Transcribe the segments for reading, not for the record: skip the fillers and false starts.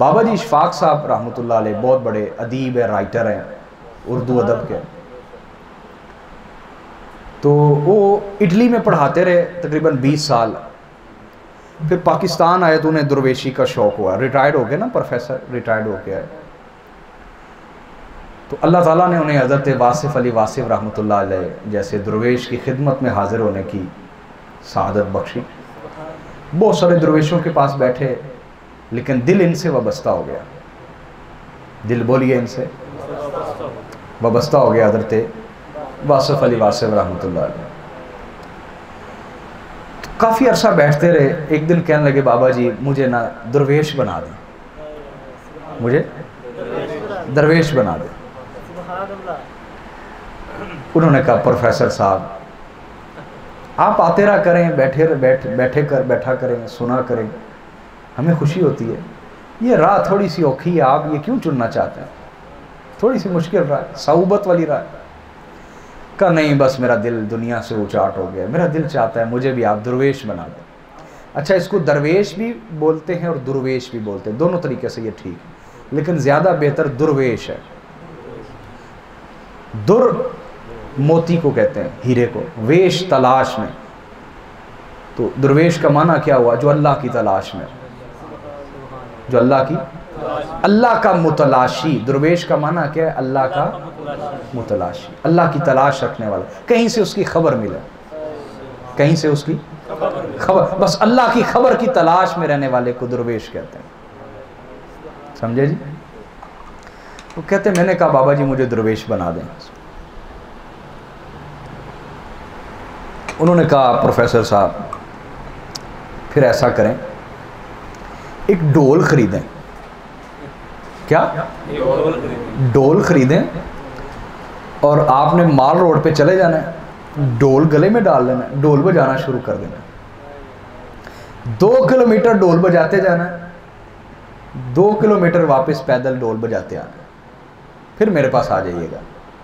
बाबा जी इशफाक साहब रहमतुल्लाह अलैह बहुत बड़े अदीब है, राइटर हैं उर्दू अदब के। तो वो इटली में पढ़ाते रहे तकरीबन 20 साल। फिर पाकिस्तान आए तो उन्हें दुर्वेशी का शौक़ हुआ, रिटायर्ड हो गए ना प्रोफेसर, रिटायर्ड हो गया। तो अल्लाह ताला ने उन्हें हज़रत वासिफ़ अली वासिफ़ रहमतुल्लाह अलैह जैसे दुर्वेश की खिदमत में हाज़िर होने की सआदत बख्शी। बहुत सारे दुर्वेशों के पास बैठे, लेकिन दिल इनसे वाबस्ता हो गया। दिल बोलिए, इनसे वाबस्ता हो गया हज़रत वासिफ़ अली वासिफ़ रहमतुल्लाह अलैह। तो काफ़ी अरसा बैठते रहे। एक दिन कहने लगे, बाबा जी मुझे ना दरवेश बना दें, मुझे दरवेश बना दें। उन्होंने कहा, प्रोफेसर साहब आप आते रहा करें, बैठा करें, सुना करें, हमें खुशी होती है। ये राह थोड़ी सी औखी है, आप ये क्यों चुनना चाहते हैं? थोड़ी सी मुश्किल राह है, सऊबत वाली राह। कहा नहीं, बस मेरा दिल दुनिया से उचाट हो गया, मेरा दिल चाहता है मुझे भी आप दरवेश बना दें। अच्छा, इसको दरवेश भी बोलते हैं और दुर्वेश भी बोलते हैं, दोनों तरीके से ये ठीक है, लेकिन ज़्यादा बेहतर दुर्वेश है। दुर मोती को कहते हैं, हीरे को, वेश तलाश में। तो दुर्वेश का माना क्या हुआ? जो अल्लाह की तलाश में, जो अल्लाह का मुतलाशी। दुर्वेश का माना क्या है? अल्लाह का मुतलाशी, अल्लाह की तलाश रखने वाला, कहीं से उसकी खबर मिले, कहीं से उसकी खबर, बस अल्लाह की खबर की तलाश में रहने वाले को दुर्वेश कहते हैं। समझे जी? वो कहते, मैंने कहा बाबा जी मुझे दुर्वेश बना दें। उन्होंने कहा, प्रोफेसर साहब फिर ऐसा करें, एक डोल खरीदें। क्या? डोल खरीदें और आपने माल रोड पे चले जाना है, डोल गले में डाल लेना है, डोल बजाना शुरू कर देना है। 2 किलोमीटर डोल बजाते जाना है, 2 किलोमीटर वापस पैदल डोल बजाते आना है, फिर मेरे पास आ जाइएगा।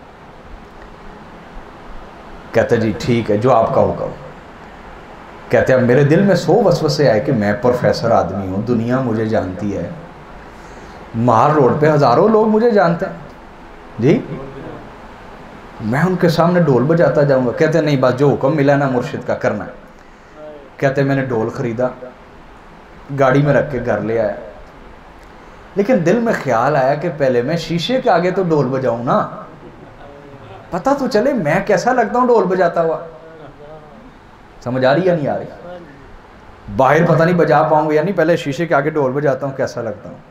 कहते जी ठीक है, जो आपका होगा। कहते अब मेरे दिल में 100 वसवसे आए कि मैं प्रोफेसर आदमी हूँ, दुनिया मुझे जानती है, मार रोड पे हज़ारों लोग मुझे जानते हैं जी, मैं उनके सामने डोल बजाता जाऊँगा। कहते नहीं, बस जो हुक्म मिला ना मुर्शिद का करना है। कहते मैंने डोल ख़रीदा, गाड़ी में रख के घर ले आया, लेकिन दिल में ख्याल आया कि पहले मैं शीशे के आगे तो डोल बजाऊँ ना, पता तो चले मैं कैसा लगता हूँ डोल बजाता हुआ। समझ आ रही या नहीं आ रही? बाहर पता नहीं बजा पाऊंगा या नहीं, पहले शीशे के आगे डोल बजाता हूँ, कैसा लगता हूँ।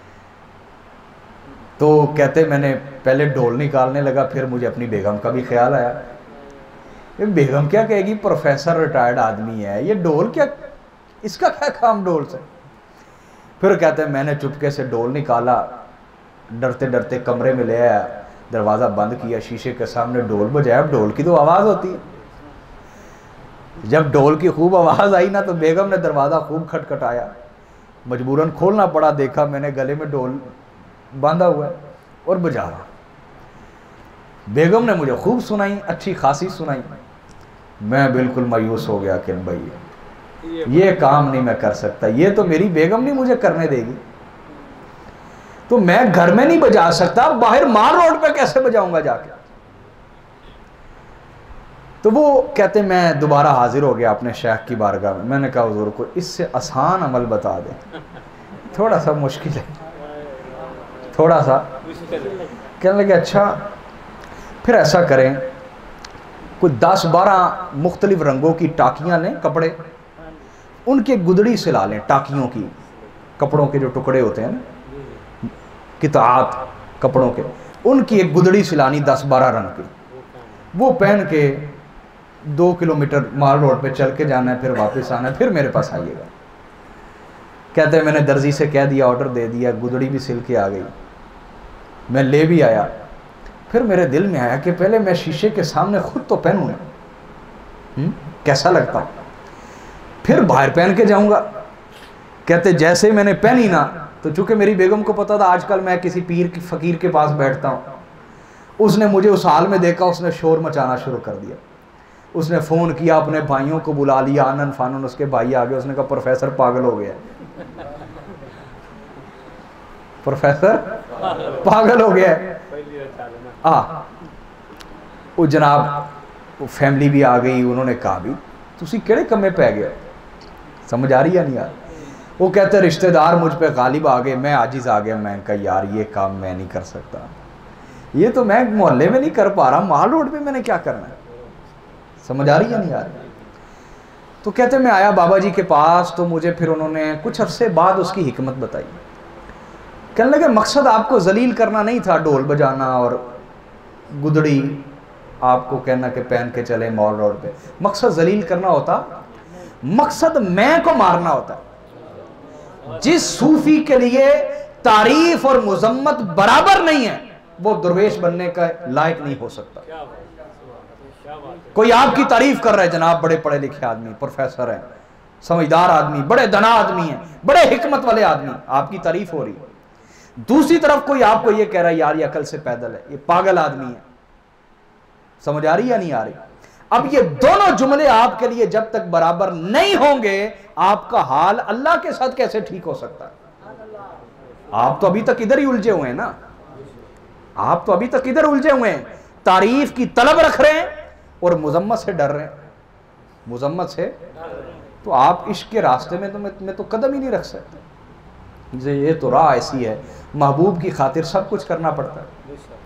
तो कहते मैंने पहले डोल निकालने लगा, फिर मुझे अपनी बेगम का भी ख्याल आया, ये बेगम क्या कहेगी, प्रोफेसर रिटायर्ड आदमी है, ये डोल क्या, इसका क्या काम डोल से। फिर कहते मैंने चुपके से डोल निकाला, डरते डरते कमरे में ले आया, दरवाज़ा बंद किया, शीशे के सामने डोल बजाया। अब डोल की तो आवाज़ होती है, जब डोल की खूब आवाज़ आई ना तो बेगम ने दरवाज़ा खूब खटखटाया, मजबूरन खोलना पड़ा। देखा मैंने गले में डोल बांधा हुआ है और बजा रहा। बेगम ने मुझे खूब सुनाई, अच्छी खासी सुनाई। मैं बिल्कुल मायूस हो गया कि भाई ये काम नहीं मैं कर सकता, ये तो मेरी बेगम नहीं मुझे करने देगी, तो मैं घर में नहीं बजा सकता, बाहर मार रोड पे कैसे बजाऊंगा जाके। तो वो कहते मैं दोबारा हाजिर हो गया अपने शेख की बारगाह में। मैंने कहा हुजूर को इससे आसान अमल बता दें, थोड़ा सा मुश्किल है, थोड़ा सा। कहने लगे अच्छा फिर ऐसा करें, कोई 10-12 मुख्तलिफ रंगों की टाकियाँ लें, कपड़े, उनके गुदड़ी सिला लें, टाकियों की, कपड़ों के जो टुकड़े होते हैं ना, कितात कपड़ों के, उनकी एक गुदड़ी सिलानी 10-12 रंग की, वो पहन के 2 किलोमीटर माल रोड पे चल के जाना है, फिर वापस आना है, फिर मेरे पास आइएगा। कहते हैं मैंने दर्जी से कह दिया, ऑर्डर दे दिया, गुदड़ी भी सिल के आ गई, मैं ले भी आया। फिर मेरे दिल में आया कि पहले मैं शीशे के सामने खुद तो पहनूँ ना, कैसा लगता हूँ, फिर बाहर पहन के जाऊँगा। कहते जैसे ही मैंने पहनी ना, तो चूँकि मेरी बेगम को पता था आजकल मैं किसी पीर की फ़कीर के पास बैठता हूँ, उसने मुझे उस हाल में देखा, उसने शोर मचाना शुरू कर दिया। उसने फ़ोन किया, अपने भाइयों को बुला लिया, आनन फानन उसके भाई आ गए, उसने कहा प्रोफेसर पागल हो गया। प्रोफेसर पागल हो गया है। वो जनाब वो फैमिली भी आ गई, उन्होंने कहा भी तुसी केड़े कमे पै गए, समझ आ रही है नहीं यार। वो कहते रिश्तेदार मुझ पे गालिब आ गए, मैं आजिज आ गया। मैं कहा यार ये काम मैं नहीं कर सकता, ये तो मैं मोहल्ले में नहीं कर पा रहा, माल रोड पे मैंने क्या करना है, समझ आ रही है नहीं यार। तो कहते मैं आया बाबा जी के पास, तो मुझे फिर उन्होंने कुछ अरसे बाद उसकी हिकमत बताई। कहने लगे मकसद आपको जलील करना नहीं था, ढोल बजाना और गुदड़ी आपको कहना कि पहन के चले मॉल रोड पे, मकसद जलील करना होता, मकसद मैं को मारना होता। जिस सूफी के लिए तारीफ और मुजम्मत बराबर नहीं है वो दरवेश बनने का लायक नहीं हो सकता। कोई आपकी तारीफ कर रहा है, जनाब बड़े पढ़े लिखे आदमी, प्रोफेसर हैं, समझदार आदमी, बड़े दना आदमी हैं, बड़े हिकमत वाले आदमी, आपकी तारीफ हो रही है। दूसरी तरफ कोई आपको ये कह रहा है यार ये अकल से पैदल है, ये पागल आदमी है, समझ आ रही या नहीं आ रही। अब ये दोनों जुमले आपके लिए जब तक बराबर नहीं होंगे आपका हाल अल्लाह के साथ कैसे ठीक हो सकता है। आप तो अभी तक इधर ही उलझे हुए हैं ना, आप तो अभी तक इधर उलझे हुए हैं, तारीफ की तलब रख रहे हैं और मुजम्मत से डर रहे हैं, मुजम्मत से। तो आप इश्क के रास्ते में मैं तो कदम ही नहीं रख सकते। ये तो राह ऐसी है, महबूब की खातिर सब कुछ करना पड़ता है।